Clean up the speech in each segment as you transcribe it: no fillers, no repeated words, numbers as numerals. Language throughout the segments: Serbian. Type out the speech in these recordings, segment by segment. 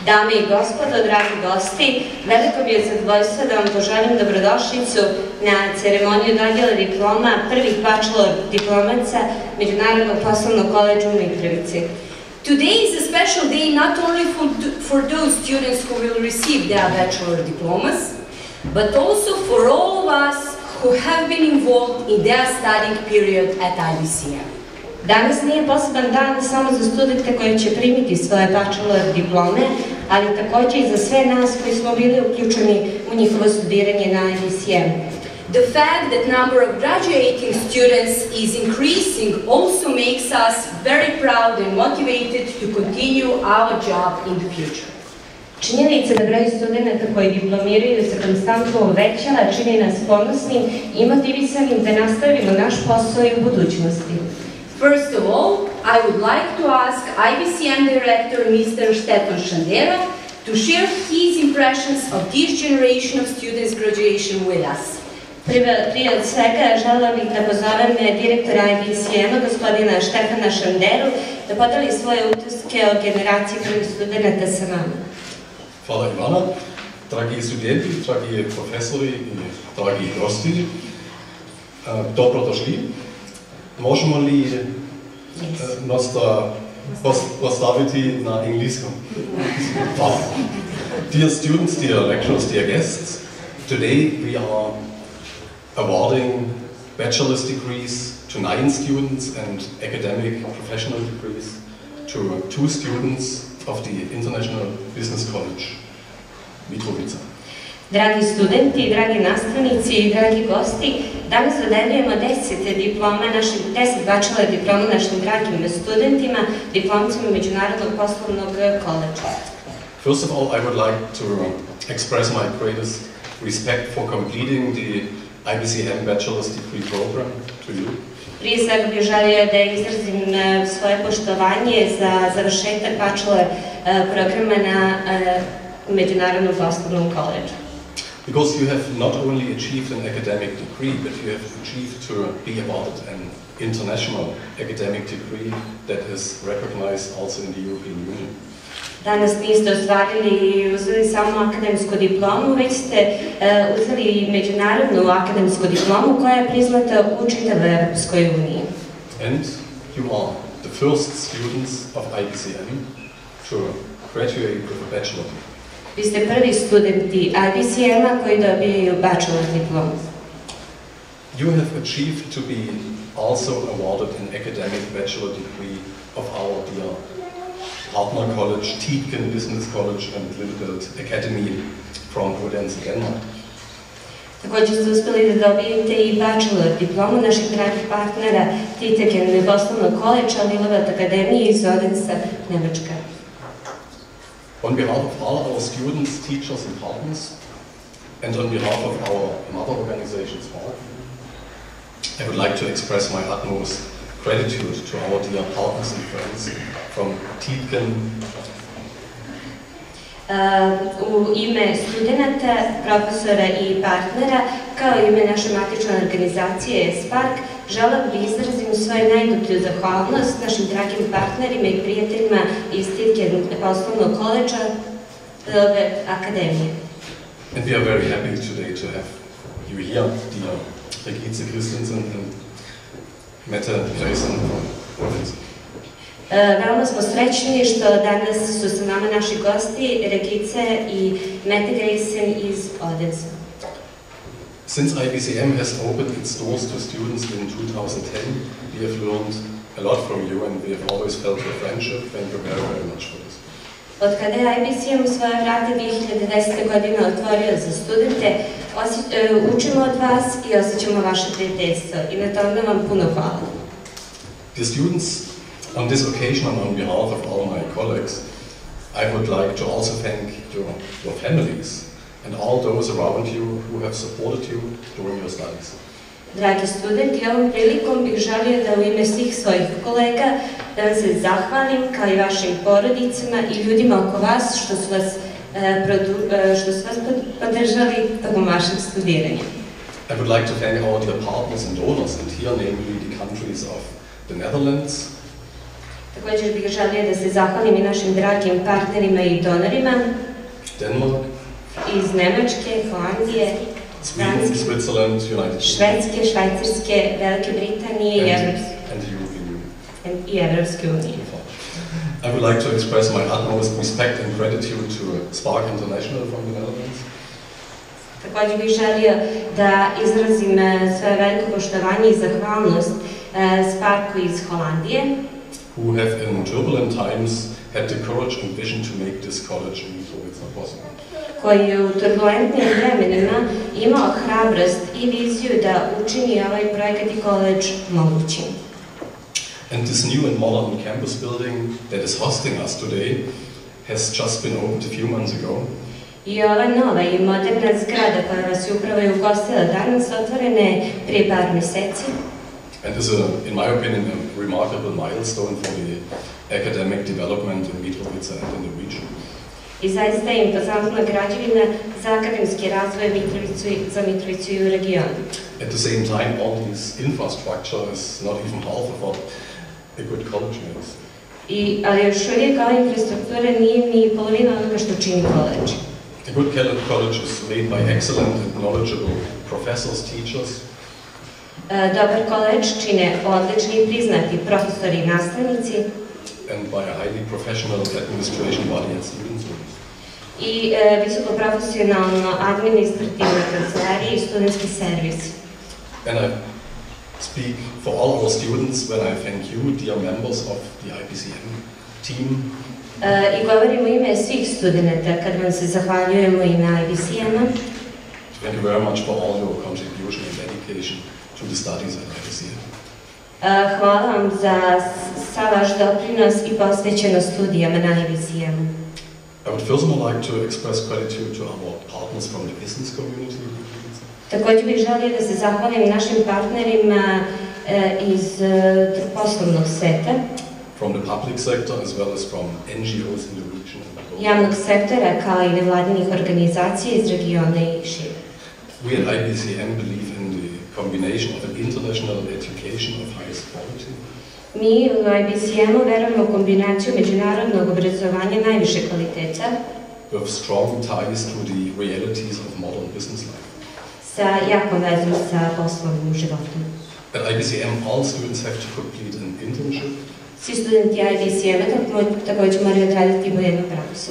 Dame i gospodo, dragi gosti, veliko mi je zadovoljstvo da vam poželim dobrodošlicu na ceremoniju dodjele diploma prvih bachelor diplomaca Međunarodnog poslovnog koledža u Mitrovici. Today is a special day not only for those students who will receive their bachelor diplomas, but also for all of us who have been involved in their studying period at IBCM. Danas nije poseban dan samo za studente koji će primiti svoje bachelor diplome, ali također i za sve nas koji smo bili uključeni u njihovo studiranje na IBCM. The fact that number of graduating students is increasing also makes us very proud and motivated to continue our job in the future. Činjenica da broj studenta koji diplomiraju se konstantno uvećava čini nas ponosnim i motivisanim da nastavimo naš posao i u budućnosti. First of all, I would like to ask IBCM Director Mr. Stefan Šandero to share his impressions of this generation of students' graduation with us. Prije od svega želela bih da pozovem direktora IBCM-a, gospodina Štefana Šanderu, da podeli svoje utiske o generaciji prvih studenta sa nama. Hvala Ivana, dragi studenti, dragi profesori i dragi gosti, dobrodošli. Možemo li nas postaviti na engleskom? Hvala. Dear students, dear lecturers, dear guests, today we are awarding bachelor's degrees to 9 students and academic professional degrees to 2 students of the International Business College, Mitrovica. Dragi studenti, dragi nastavnici i dragi gosti, danas dodeljujemo 10 diploma, 10 bachelor diploma našim dragim studentima, diplomcima Međunarodnog poslovnog koledža. First of all, I would like to express my greatest respect for completing the IBCM Bachelor's Degree Program to you. Prije svega bih želio da izrazim svoje poštovanje za završetak bachelor programa na Međunarodnom poslovnom koledžu. Because you have not only achieved an academic degree, but you have achieved to be awarded an international academic degree that is recognized also in the European Union. Danas niste ostvarili i uzeli samo akademsku diplomu, već ste uzeli i međunarodnu akademsku diplomu koja je priznata u čitavoj Evropskoj uniji. And you are the first students of IBCM to graduate with a bachelor degree. Vi ste prvi studenti IBCM-a koji dobijaju bachelor diplomu. You have achieved to be also awarded an academic bachelor degree of our dear partner college, Tietgen Business College and Lillebelt Academy from Odense, Denmark. Također ste uspjeli da dobijete i bachelor diplomu naših dragih partnera Tietgen poslovnog koledža, Lillebelt Akademije iz Odense, Njemačka. On behalf of all our students, teachers and partners, and on behalf of our mother organization, SPARK, I would like to express my utmost gratitude to our dear partners and friends from Tietgen. U ime studenta, profesora i partnera, kao i ime naše matične organizacije SPARK, želim da izrazim svoju najdublju zahvalnost našim dragim partnerima i prijateljima iz Tietgen poslovnog koledža Lillebelt Akademije. And we are very happy today to have you here, dear Brigitte Christensen and Mette Grayson from Odense. Veoma smo srećni što danas su sa nama naši gosti, Regice i Mette Grayson iz Odense. Since IBCM has opened its doors to students in 2010, we have learned a lot from you and we have always felt your friendship. Thank you very, very much for this. Od kada je IBCM svoje vrate 2010. godine otvorio za studente, učimo od vas i osjećamo vaše prijateljstvo i na tome vam puno hvala. Dear students, on this occasion and on behalf of all my colleagues, I would like to also thank your families and all those around you who have supported you during your studies. Dragi studenti, ovom prilikom bih želio da u ime svih svojih kolega da vam se zahvalim kao i vašim porodicama i ljudima oko vas što su vas podržali tokom vašeg studiranja. I would like to thank our dear partners and donors, and here namely the countries of the Netherlands, Također bih želio da se zahvalim i našim dragim partnerima i donorima Denmark, iz Nemačke, Holandije, Sweden, Switzerland, United Švedske, Švajcarske, Velike Britanije and the European Union. i Evropske unije. I would like to express my utmost respect and gratitude to Spark International from the Netherlands. Također bih želio da izrazim svoje veliko poštovanje i zahvalnost Sparku iz Holandije, who have in turbulent times had the courage and vision to make this college in Mitrovica possible. koji je u turbulentnim vremenima imao hrabrost i viziju da učini ovaj projekat i koledž mogućim. And this new and modern campus building that is hosting us today has just been opened a few months ago. I ova nova i moderna zgrada koja vas je upravo i ugostila danas otvorena je prije par meseci. And is, in my opinion, a remarkable milestone for the academic development in Mitrovica and in the region. I zaista je impozantna građevina za akademski razvoj za Mitrovicu i u regionu. At the same time, all this infrastructure is not even half of what a good college makes. Ali još uvijek ova infrastruktura nije ni polovina onoga što čini koledž. A good college is made by excellent and knowledgeable professors, teachers. Dobar koledž čine odlični i priznati profesori i nastavnici. And by a highly professional administration body and student service. I visoko profesionalno administrativna kancelarija i studentski servis. And I speak for all our students when I thank you, dear members of the IBCM team. I govorim u ime svih studenta kad vam se zahvaljujemo i na IBCM-a. Thank you very much for all your contribution and dedication to the studies at IBCM. Hvala vam za sav vaš doprinos i posvećenost studijama na IBCM-u. I would furthermore like to express gratitude to our partners from the business community. Također bih želio da se zahvalim našim partnerima iz poslovnog sveta, from the public sector as well as from NGOs in the region. Javnog sektora kao i nevladinih organizacija iz regiona i šire. We at IBCM believe in the combination of an international education of highest quality. Mi u IBCM-u verujemo u kombinaciju međunarodnog obrazovanja najviše kvaliteta with strong ties to the realities of modern business life. Sa jakom vezom sa poslovnim životom. At IBCM, all students have to complete an internship. Svi studenti IBCM-a također moraju odraditi po jednu praksu.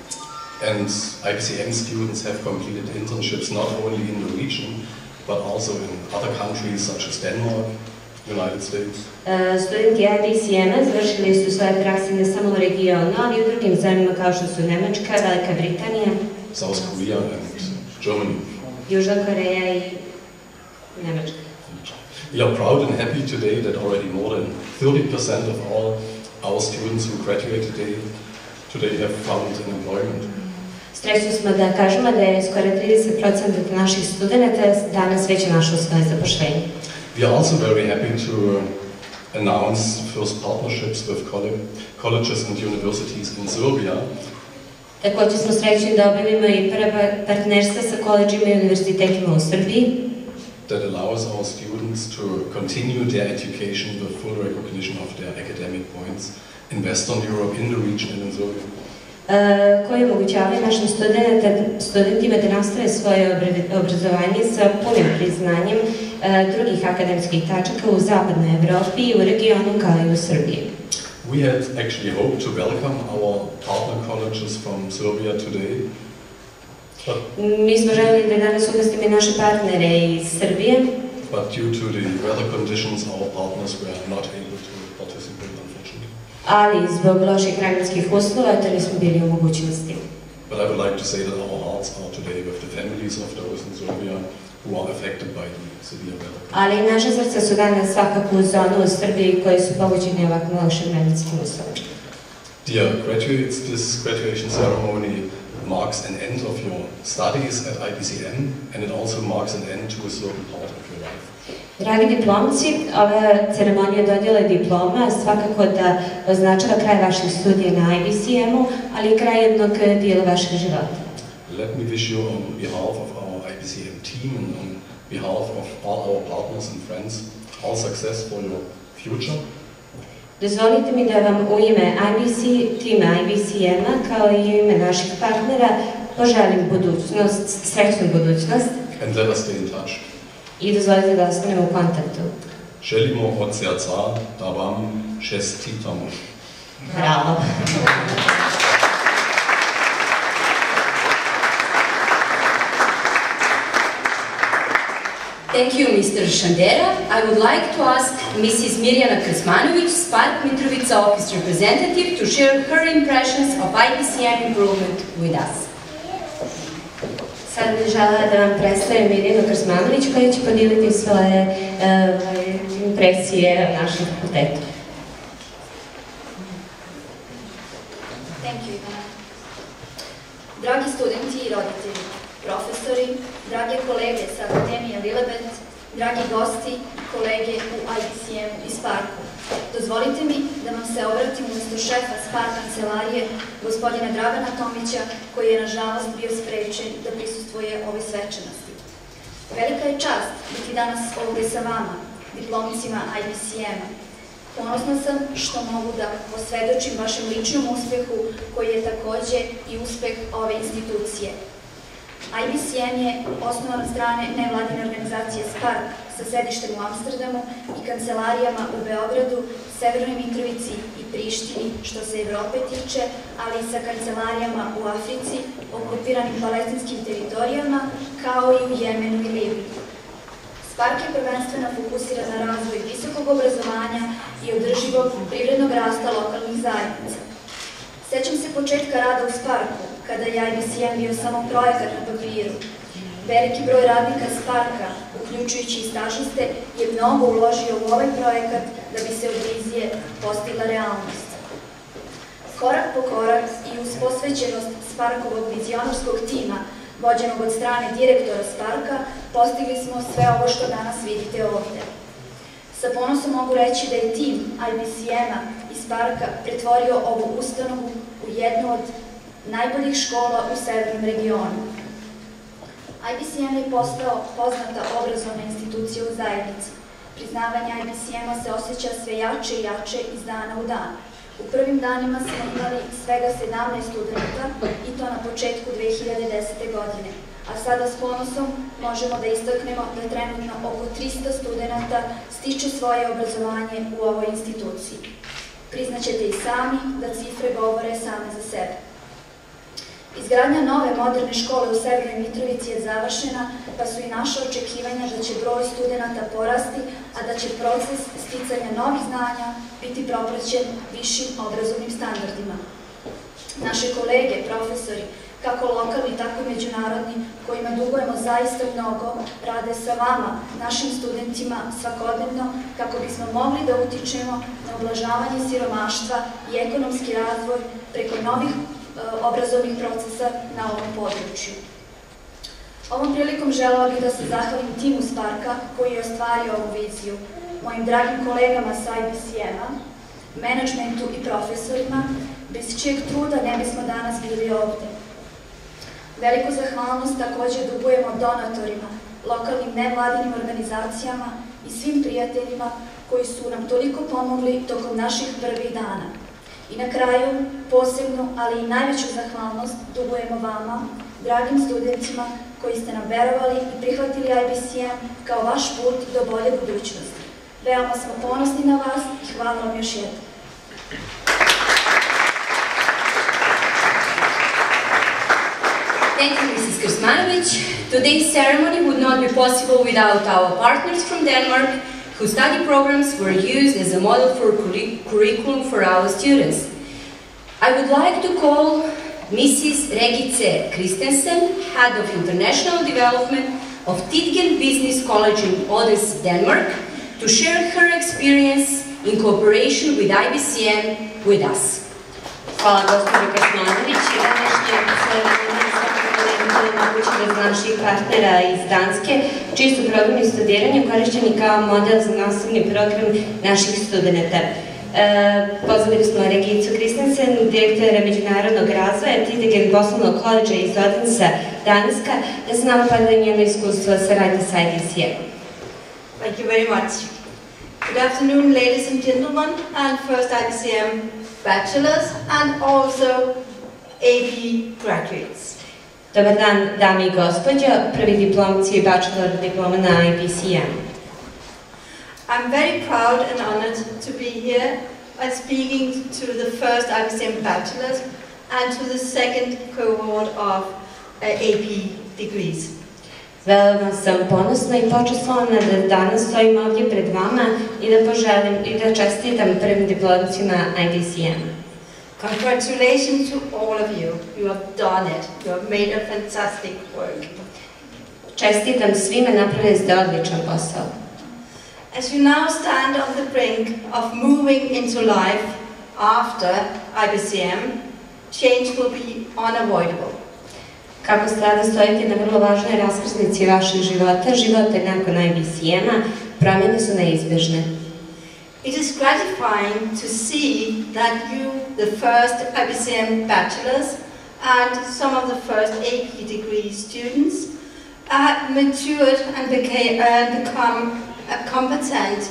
And IBCM students have completed internships not only in the region, but also in other countries such as Denmark, United States. Studenti IBCM-a završili su svoje prakse ne samo u regionu, ali i u drugim zemljama kao što su Nemačka, Velika Britanija, South Korea and Germany. Južna Koreja i Nemačka. We are proud and happy today that already more than 30% of all our students who graduate today have found an employment. Srećni smo da kažemo da je skoro 30% naših studenta danas već našlo svoje zapošljenje. We are also very happy to announce first partnerships with colleges and universities in Serbia. Također smo srećni da objavimo i prva partnerstva sa koledžima i univerzitetima u Srbiji. That allows our students to continue their education with full recognition of their academic points in Western Europe, in the region and in Serbia. Koji omogućavaju našim studentima da nastave svoje obrazovanje sa punim priznanjem drugih akademskih tačaka u zapadnoj Evropi i u regionu kao i u Srbiji. We had actually hoped to welcome our partner colleges from Serbia today. Mi smo želeli da danas ugostimo i naše partnere iz Srbije. But due to the weather conditions, our partners were not able to participate, unfortunately. Ali zbog loših vremenskih uslova to nismo bili u mogućnosti. But I would like to say that our hearts are today with the families of those in Serbia who are affected by the severe weather. Ali naše srca su danas svakako uz onu u Srbiji koji su pogođeni ovakvim lošim vremenskim uslovima. Dear graduates, this graduation ceremony marks an end of your studies at IBCM, and it also marks an end to a certain part of your life. Dragi diplomci, ova ceremonija dodjele diploma svakako da označava kraj vaših studija na IBCM-u, ali i kraj jednog dijela vašeg života. Let me wish you on behalf of our IBCM team and on behalf of all our partners and friends all success for your future. Dozvolite mi da vam u ime tima IBCM-a, kao i u ime naših partnera, poželim budućnost, srećnu budućnost. And let us stay in touch. I dozvolite da ostanemo u kontaktu. Želimo od srca da vam čestitamo. Bravo. Thank you, Mr. Shandera. I would like to ask Mrs. Mirjana Krsmanović, Spark Mitrovica office representative, to share her impressions of IBCM improvement with us. Sad bih želela da vam predstavim Mirjanu Krsmanović, koja će podijeliti svoje impresije o našem fakultetu. Thank you, Ivana. Dragi studenti i roditelji, profesori, drage kolege sa Akademije Lilebet, dragi gosti, kolege u IBCM i Sparku, dozvolite mi da vam se obratim umjesto šefa Spark kancelarije, gospodina Dragana Tomića, koji je nažalost bio sprečen da prisustvuje ovoj svečanosti. Velika je čast biti danas ovdje sa vama, diplomicima IBCM-a. Ponosna sam što mogu da posvedočim vašem ličnom uspjehu, koji je također i uspjeh ove institucije. IBCM je osnovan od strane nevladine organizacije Spark sa sedištem u Amsterdamu i kancelarijama u Beogradu, Severnoj Mitrovici i Prištini, što se Evrope tiče, ali i sa kancelarijama u Africi, okupiranim palestinskim teritorijama, kao i u Jemenu i Libiji. Spark je prvenstveno fokusiran na razvoj visokog obrazovanja i održivog privrednog rasta lokalnih zajednica. Sećam se početka rada u Sparku, kada je IBCM bio samo projekat na papiru. Veliki broj radnika Sparka, uključujući i stažiste, je mnogo uložio u ovaj projekat da bi se od vizije postigla realnost. Korak po korak i uz posvećenost Sparkovog vizionarskog tima, vođenog od strane direktora Sparka, postigli smo sve ovo što danas vidite ovdje. Sa ponosom mogu reći da je tim IBCM-a i Sparka pretvorio ovu ustanovu u jednu od najboljih škola u severnom regionu. IBCM je postao poznata obrazovna institucija u zajednici. Priznavanje IBCM-a se osjeća sve jače i jače iz dana u dan. U prvim danima smo imali svega 17 studenta i to na početku 2010. godine. A sada s ponosom možemo da istaknemo da trenutno oko 300 studenta stiče svoje obrazovanje u ovoj instituciji. Priznaćete i sami da cifre govore same za sebe. Izgradnja nove moderne škole u Severnoj Mitrovici je završena, pa su i naše očekivanja da će broj studenta porasti, a da će proces sticanja novih znanja biti propraćen višim obrazovnim standardima. Naše kolege, profesori, kako lokalni, tako i međunarodni, kojima dugujemo zaista mnogo, rade sa vama, našim studentima, svakodnevno, kako bismo mogli da utičemo na ublažavanje siromaštva i ekonomski razvoj preko novih obrazovnih procesa na ovom području. Ovom prilikom želela bih da se zahvalim timu Sparka koji je ostvario ovu viziju, mojim dragim kolegama sa IBCM-a, menadžmentu i profesorima, bez čijeg truda ne bismo danas bili ovdje. Veliku zahvalnost također dugujemo donatorima, lokalnim nevladinim organizacijama i svim prijateljima koji su nam toliko pomogli tokom naših prvih dana. I na kraju, posebnu, ali i najveću zahvalnost dugujemo vama, dragim studentima koji ste nam verovali i prihvatili IBCM kao vaš put do bolje budućnosti. Veoma smo ponosni na vas i hvala vam još jednom. Thank you, Mrs. Krsmanović. Today's ceremony would not be possible without our partners from Denmark, whose study programs were used as a model for curriculum for our students. I would like to call Mrs. Regice Christensen, Head of International Development of Tidgen Business College in Odense, Denmark, to share her experience in cooperation with IBCM with us. Hvala gospođo Krsmanović i današnje omogućeno iz naših partnera iz Danske, čiji su programi studiranja korišćeni kao model za nastavni program naših studenta. Pozvali smo Regicu Christensen, direktora međunarodnog razvoja Tidgen poslovnog koledža iz Odensa, Danska, da se nam podeli njeno iskustvo saradnje sa IBCM. Thank you very much. Good afternoon, ladies and gentlemen, and first IBCM bachelors and also AB graduates. Dobar dan, dame i gospođo, prvi diplomci i bachelor diploma na IBCM. I'm very proud and honored to be here and speaking to the first IBCM bachelors and to the second cohort of AP degrees. Veoma sam ponosna i počastvovana da danas stojim ovdje pred vama i da poželim i da čestitam prvim diplomcima IBCM. Congratulations to all of you. You have done it. You have made a fantastic work. Čestitam svima, napravili ste odličan posao. As you now stand on the brink of moving into life after IBCM, change will be unavoidable. Kako sada stojite na vrlo važnoj raskrsnici vašeg života, života nakon IBCM-a, promjene su neizbježne. It is gratifying to see that you, the first IBCM bachelors and some of the first AP degree students, have matured and become a competent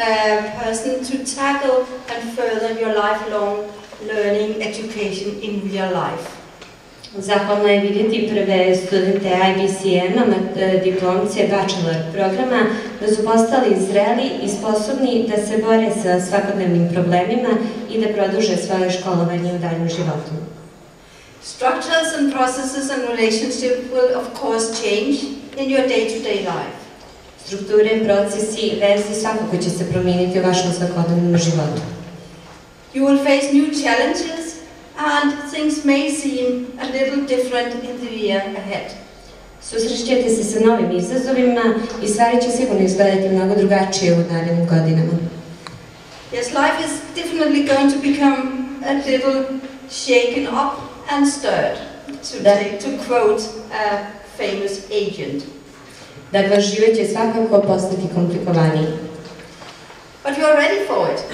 person to tackle and further your lifelong learning education in real life. Zahvalno je vidjeti prve studente IBCM-a, diplomce Bachelor programa, da su postali zreli i sposobni da se bore sa svakodnevnim problemima i da produže svoje školovanje u daljem životu. Structures and processes and relationships will of course change in your day-to-day life. Strukture, procesi i veze svakako će se promijeniti u vašem svakodnevnom životu. You will face new challenges and things may seem a little different in the year ahead. Susrećete se sa novim izazovima i stvari će sigurno izgledati mnogo drugačije u narednim godinama. Yes, life is definitely going to become a little shaken up and stirred, to quote a famous agent. Dakle, život će svakako postati komplikovaniji. But you are ready for it.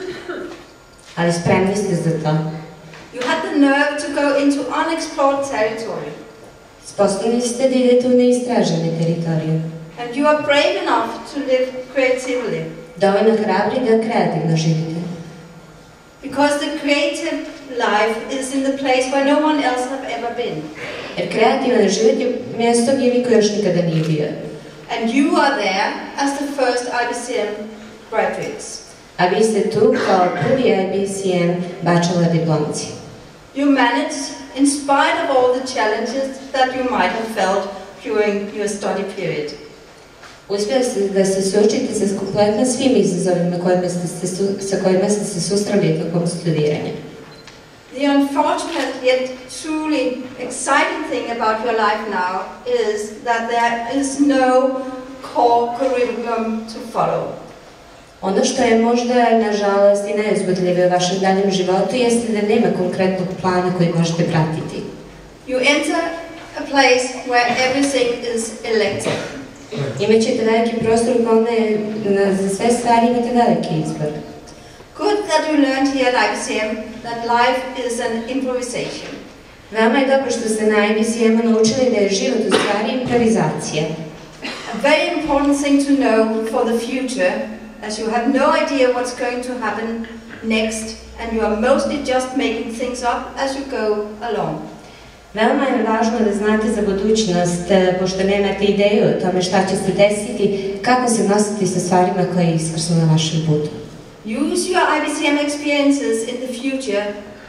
Ali spremni ste za to. You had the nerve to go into unexplored territory. Sposobni ste da idete u neistražene teritorije. And you are brave enough to live creatively. Dovoljno hrabri da kreativno živite. Because the creative life is in the place where no one else have ever been. Jer kreativan život je mjesto gdje niko još nikada nije bio. And you are there as the first IBCM graduates. A vi ste tu kao prvi IBCM bachelor diplomci. You managed, in spite of all the challenges that you might have felt during your study period. Uspjeli ste da se suočite sa kompletno svim izazovima sa kojima ste se susreli tokom studiranja. The unfortunate yet truly exciting thing about your life now is that there is no core curriculum to follow. Ono što je možda, nažalost, i najuzbudljivije u vašem daljem životu jeste da nema konkretnog plana koji možete pratiti. You enter a place where everything is elective. Imaćete veliki prostor u kome za sve stvari imate veliki izbor. Good that you learned here at IBCM that life is an improvisation. Veoma je dobro što ste na IBCM-u naučili da je život u stvari improvizacija. A very important thing to know for the future, as you have no idea what's going to happen next, and you are mostly just making things up as you go along. Veoma je važno da znate za budućnost, pošto nemate ideju o tome šta će se desiti, kako se nositi sa stvarima koje iskrsnu na vašem putu. Use your IBCM experiences in the future.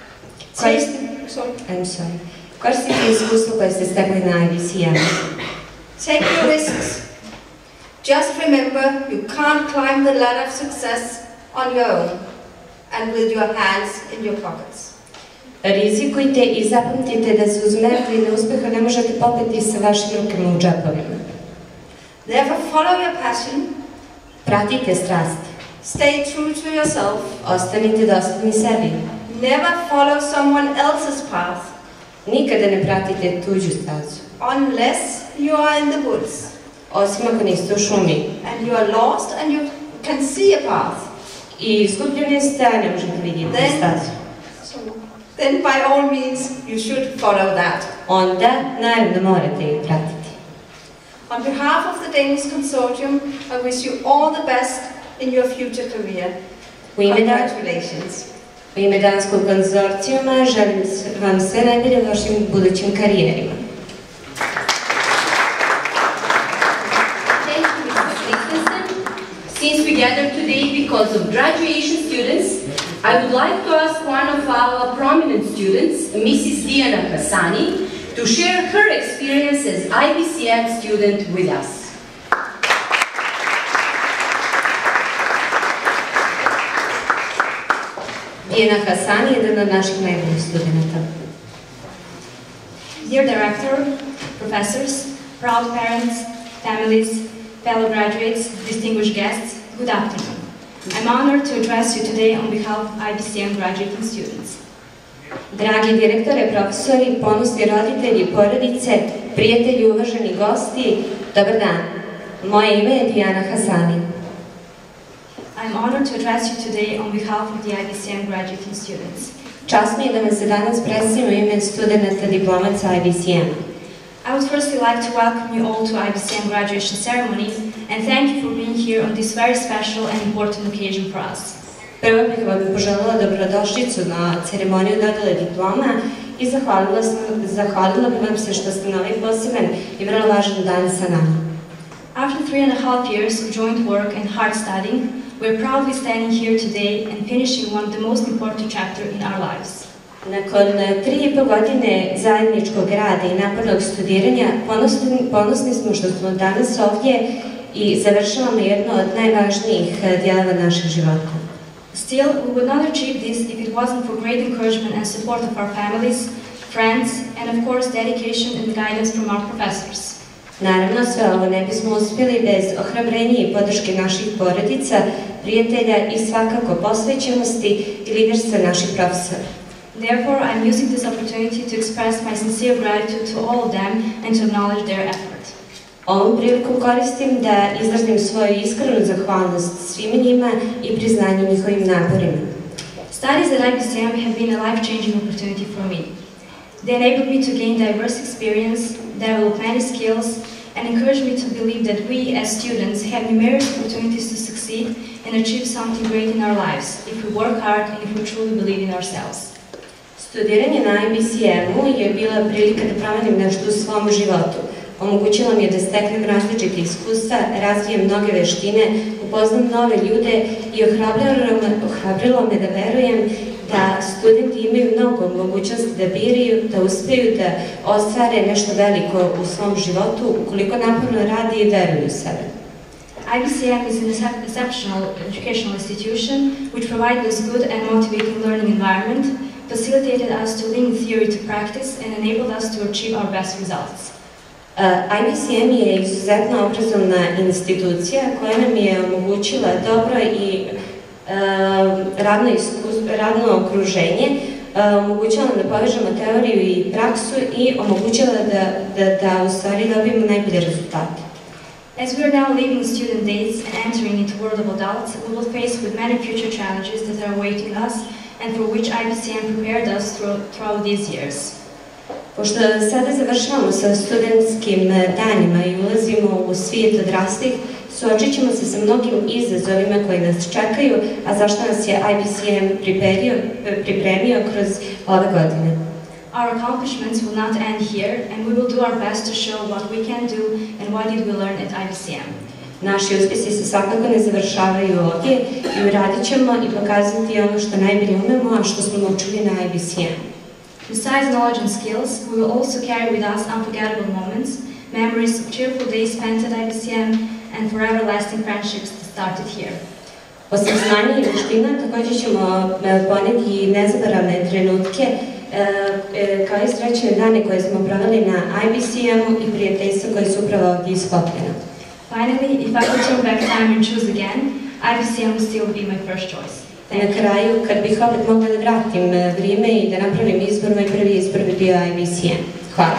Koristite iskustvo koje ste stekli na IBCM. Take your risks. Just remember, you can't climb the ladder of success on your own and with your hands in your pockets. Rizikujte i zapamtite da se uz merdvine uspeha ne možete popeti sa vašim rukama u džepovima. Therefore, follow your passion. Pratite strasti. Stay true to yourself. Ostanite dosljedni sebi. Never follow someone else's path. Nikada ne pratite tuđu stazu. Unless you are in the woods. Osim ako niste u šumi. And you are lost and you can see a path. I izgubljeni ste, a ne možete vidjeti stazu. Then by all means you should follow that. Onda, naravno, morate je pratiti. On behalf of the Danish Consortium, I wish you all the best in your future career. U ime Congratulations. U ime Danskog konzorcijuma želim vam sve najbolje u vašim budućim karijerima. Thank you, Mrs. Nicholson. Since we gathered today because of graduation students, I would like to ask one of our prominent students, Mrs. Diana Hassani, to share her experience as IBCM student with us. Diana Hassani je jedan od naših najboljih studenta. Dear Director, professors, proud parents, families, fellow graduates, distinguished guests, good afternoon. I'm honored to address you today on behalf of IBCM graduating students. Dragi direktore, profesori, ponosni roditelji, porodice, prijatelji, uvaženi gosti, dobar dan. Moje ime je Diana Hassani. I'm honored to address you today on behalf of the IBCM graduating students. Čast mi je da vam se danas predstavim u ime studenta diplomaca IBCM. I would firstly like to welcome you all to IBCM graduation ceremony and thank you for being here on this very special and important occasion for us. Prvo bih vam poželjela dobrodošlicu na ceremoniju dodele diploma i zahvalila bih vam se što ste na ovaj poseban i vrlo važan dan sa nama. After 3.5 years of joint work and hard studying, we're proudly standing here today and finishing one of the most important chapters in our lives. Nakon 3,5 godine zajedničkog rada i napornog studiranja, ponosni smo što smo danas ovdje i završavamo jedno od najvažnijih dijelova našeg života. Still, we would not achieve this if it wasn't for great encouragement and support of our families, friends, and of course dedication and guidance from our professors. Naravno, sve ovo ne bismo uspjeli bez ohrabrenja i podrške naših porodica, prijatelja i svakako posvećenosti i liderstva naših profesora. Therefore, I'm using this opportunity to express my sincere gratitude to all of them and to acknowledge their effort. Ovom prilikom koristim da izrazim svoju iskrenu zahvalnost svima njima i priznanje njihovim naporima. Studies at IBCM have been a life-changing opportunity for me. They enabled me to gain diverse experience, develop many skills, and encouraged me to believe that we as students have numerous opportunities to succeed and achieve something great in our lives if we work hard and if we truly believe in ourselves. Studiranje na IBCM-u je bila prilika da promenim nešto u svom životu. Omogućilo mi je da steknem različite iskustva, razvijem mnoge veštine, upoznam nove ljude i ohrabrilo me da verujem da studenti imaju mnogo mogućnosti da biraju, da uspeju da ostvare nešto veliko u svom životu ukoliko naporno rade i veruju u sebe. IBCM is an exceptional educational institution which provides us good and motivating learning environment, facilitated us to link theory to practice, and enabled us to achieve our best results. IBCM je izuzetno obrazovna institucija koja nam je omogućila dobro i radno okruženje, omogućila nam da povežemo teoriju i praksu i omogućila da u stvari dobijemo najbolje rezultate. As we are now leaving student days and entering into world of adults, we will face with many future challenges that are awaiting us and for which IBCM prepared us throughout these years. Pošto sada završavamo sa studentskim danima i ulazimo u svijet odraslih, suočit ćemo se sa mnogim izazovima koji nas čekaju, a zašto nas je IBCM pripremio kroz ove godine. Our accomplishments will not end here, and we will do our best to show what we can do and what did we learn at IBCM. Naši uspjesi se svakako ne završavaju ovdje i uradit ćemo i pokazati ono što najbolje umemo, a što smo naučili na IBCM. Besides knowledge and skills, we will also carry with us unforgettable moments, memories of cheerful days spent at IBCM, and forever lasting friendships that started here. Osim znanja i vještina, također ćemo poneti nezaboravne trenutke, kao i srećne dane koje smo proveli na IBCM-u i prijateljstva koje su upravo ovdje isklopljena. Finally, if I could turn back time and choose again, IBCM would still be my first choice. Na kraju, kad bih opet mogla da vratim vrijeme i da napravim izbor, moj prvi izbor bi bio IBCM. Hvala.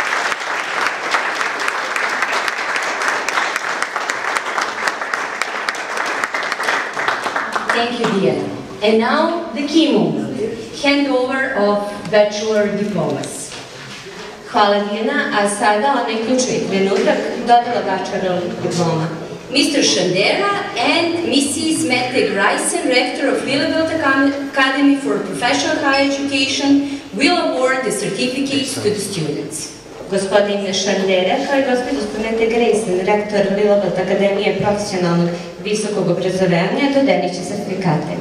Thank you, Diana. And now the key moment, handover of Bachelor diplomas. Hvala, Diana, a sada onaj ključni trenutak, dodela Bachelor diploma. Mr. Shandera and Mrs. Mette Greisen, Rector of Willeveld Academy for Professional Higher Education, will award the certificates to the students. Gospodin Shandera, kao i gospođa Mette Greisen, rektor Willeveld Akademije profesionalnog visokog obrazovanja, dodelit će sertifikate.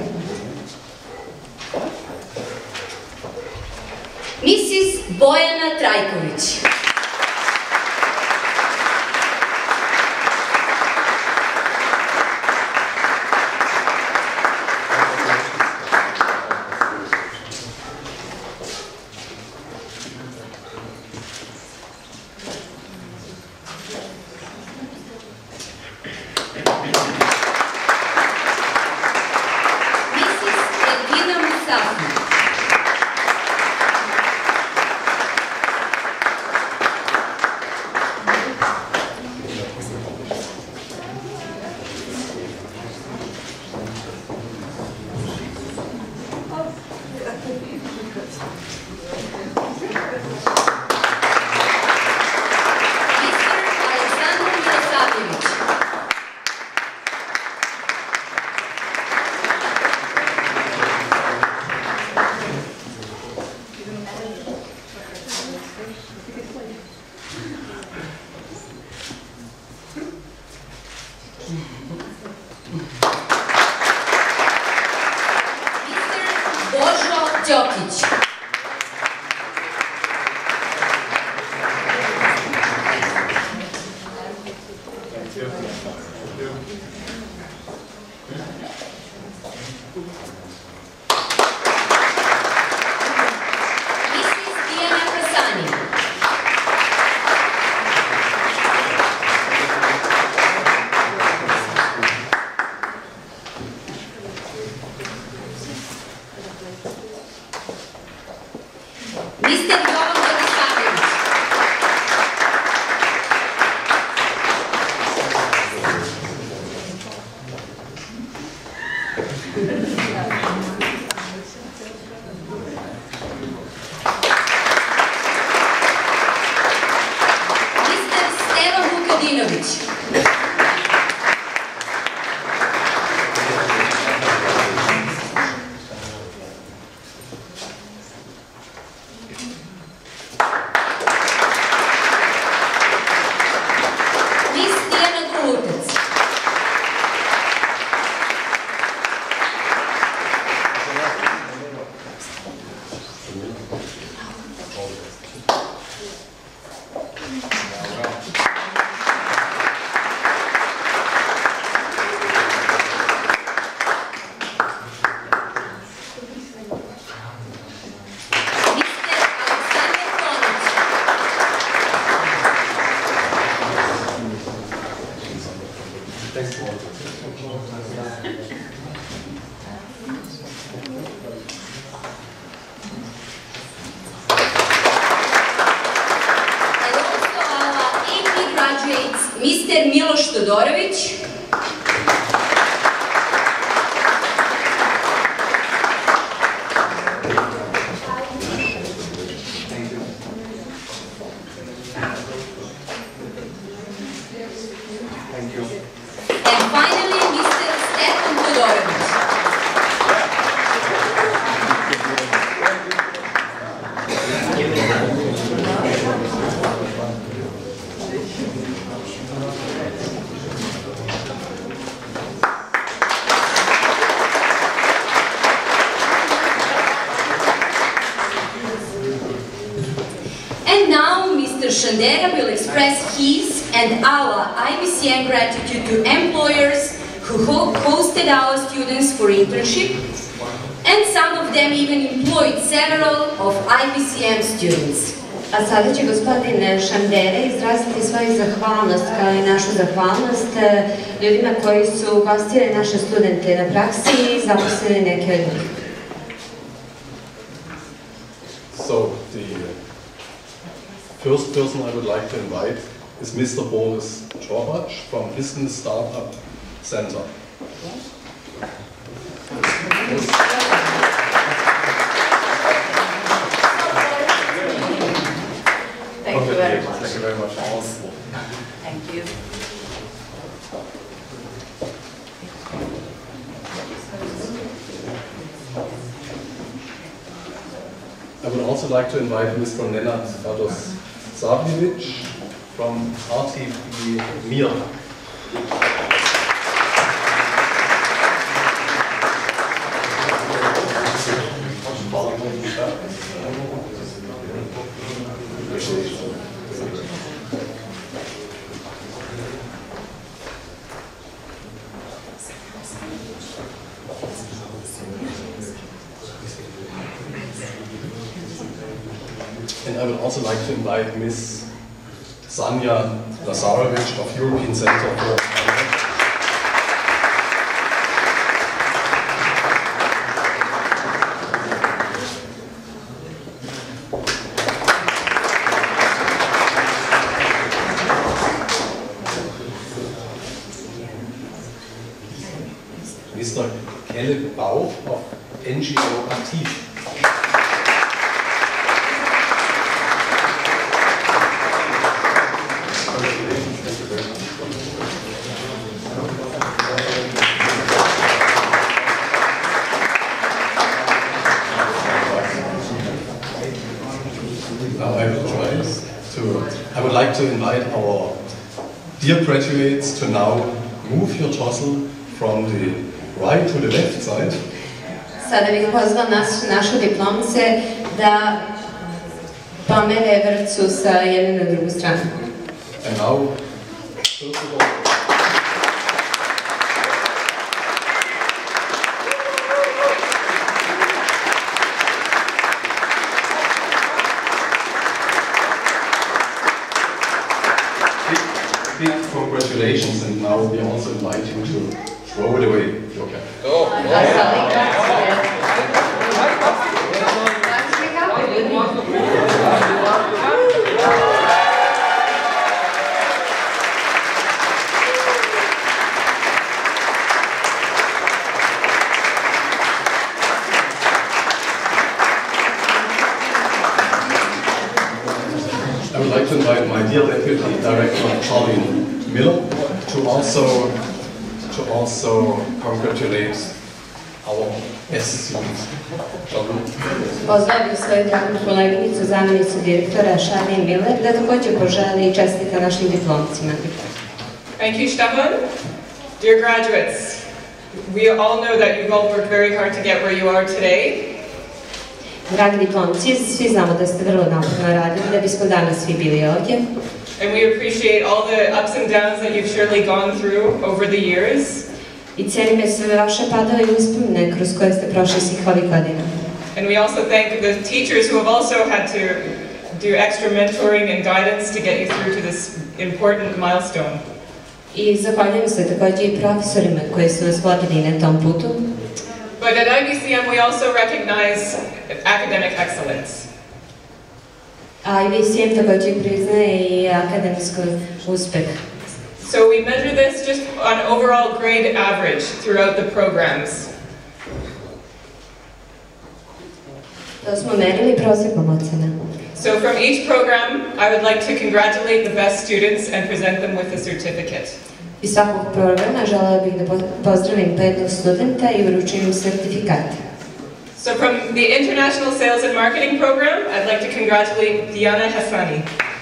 Mrs. Bojana Trajković. Shandera will express his and our IBCM gratitude to employers who hosted our students for internship, and some of them even employed several of IBCM students. A sada će gospodin Shandera izraziti svoju zahvalnost, kao i našu zahvalnost ljudima koji su gostili naše studente na praksi i zaposlili neke od njih. So, the first person I would like to invite is Mr. Boris Čobač from Business Startup Center. Thank you very much. Thank you very much. Thank you. I would also like to invite Mr. Nenad Radosavljević from RTP Mir. And I would also like to invite Ms. Sanja Lazarevic of European Center for Mr. Kelle Bauch of NGO Aktiv. I would like to invite our dear graduates to now move your jostle from the right to the left side. Sada bih pozvala naše diplomce da pomere vrpcu sa jedne na drugu stranu. And now, first of all, big congratulations, and now we also invite you to throw it away, your cap. I would like to invite my dear Deputy Director, Charlie Miller, to also congratulate our best students. Pozdravim svoju dragu koleginicu, zamjenicu direktora Charlie Miller, da također poželi i čestita našim diplomcima. Thank you, Stefan. Dear graduates, we all know that you've all worked very hard to get where you are today. Dragi diplomci, svi znamo da ste vrlo naporno radili da bismo danas svi bili ovdje. And we appreciate all the ups and downs that you've surely gone through over the years. I cenime sve vaše padove i uspomene kroz koje ste prošli svih ovih godina. And we also thank the teachers who have also had to do extra mentoring and guidance to get you through to this important milestone. I zahvaljujem se također i profesorima koji su nas vodili na tom putu. But at IBCM we also recognize academic excellence. A IBCM također priznaje i akademski uspeh. So we measure this just on overall grade average throughout the programs. To smo merili prosjekom ocena. So from each program, I would like to congratulate the best students and present them with a certificate. Iz svakog programa želela bih da pozdravim petog studenta i uručim im sertifikat. So from the International Sales and Marketing Program, I'd like to congratulate Diana Hassani.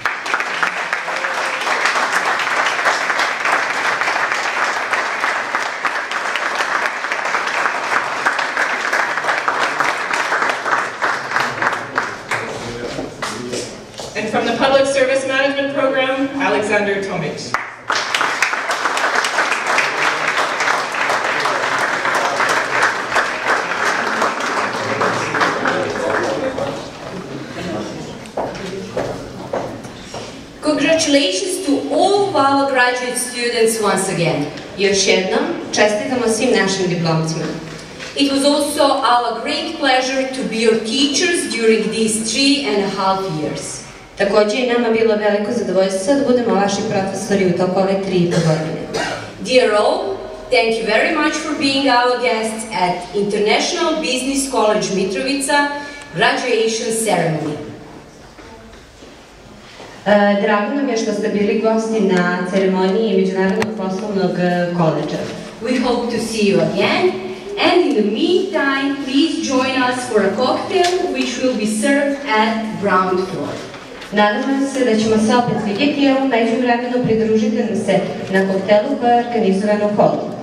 And from the Public Service Management Program, Alexander Tomic. Congratulations to all of our graduate students once again. Još jednom, čestitamo svim našim diplomcima. It was also our great pleasure to be your teachers during these 3.5 years. Također je nama bilo veliko zadovoljstvo da budemo vaši profesori u toku ove 3,5 godine. Dear all, thank you very much for being our guests at International Business College Mitrovica graduation ceremony. Drago nam je što ste bili gosti na ceremoniji Međunarodnog poslovnog koledža. We hope to see you again And in the meantime, please join us for a cocktail which will be served at ground floor. Nadamo se da ćemo se opet vidjeti, a u međuvremenu pridružite nam se na koktelu koje je organizovano u holu.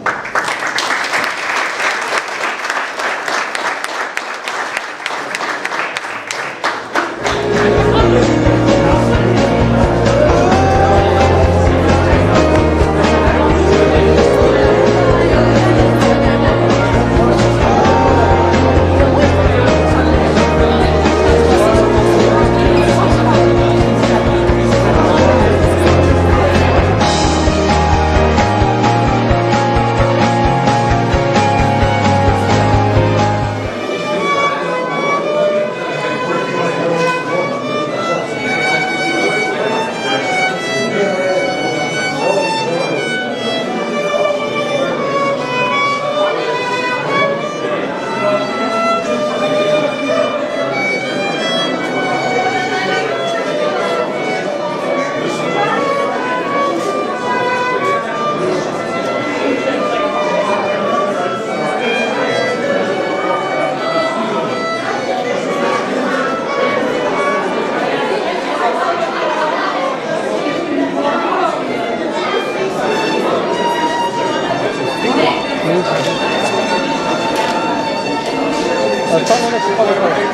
아, 처음에는 급하게